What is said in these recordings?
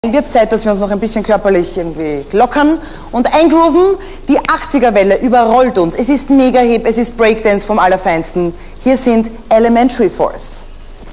Wird es Zeit, dass wir uns noch ein bisschen körperlich irgendwie lockern und eingrooven. Die 80er-Welle überrollt uns. Es ist Mega-Hip, es ist Breakdance vom Allerfeinsten. Hier sind Elementary Force.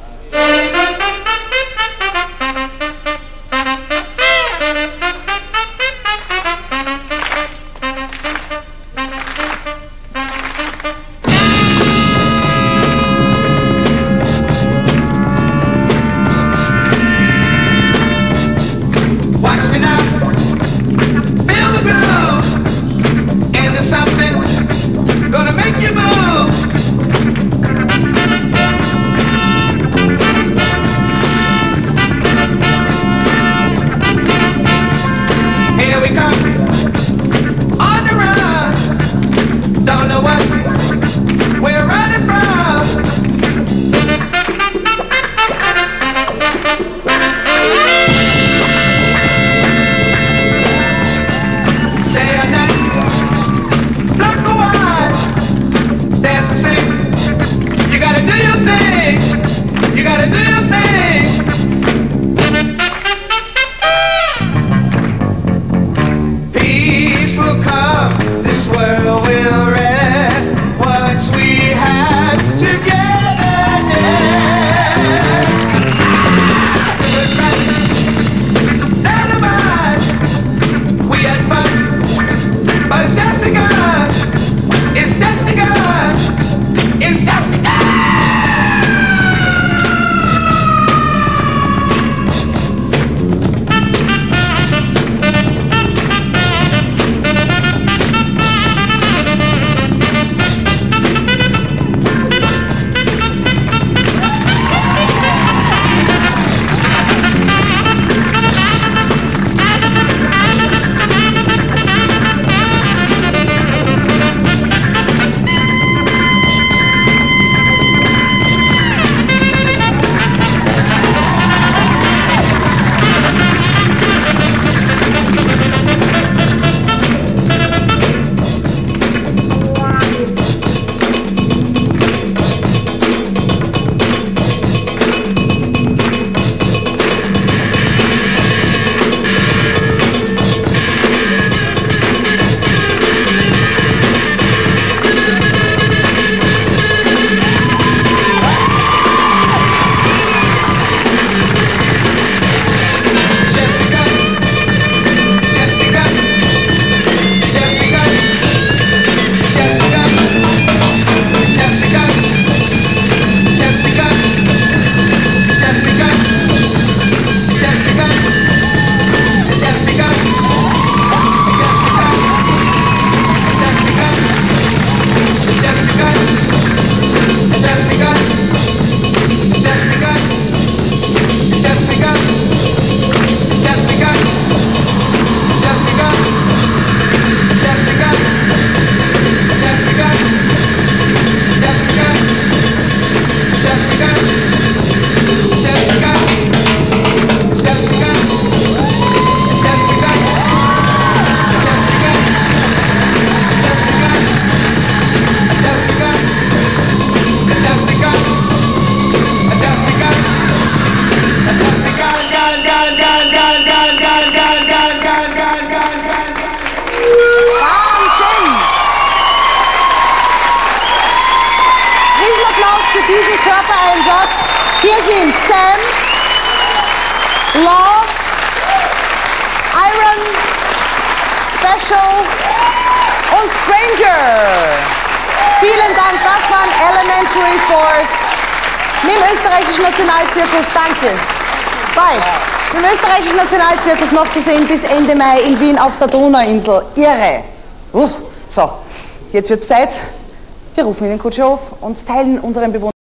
Diesen Körpereinsatz. Hier sind Sam, Law, Iron, Special und Stranger. Vielen Dank, das waren Elementary Force mit dem österreichischen Nationalzirkus. Danke. Bye. Im österreichischen Nationalzirkus noch zu sehen bis Ende Mai in Wien auf der Donauinsel. Irre. So, jetzt wird es Zeit. Wir rufen in den Kutscherhof und teilen unseren Bewohnern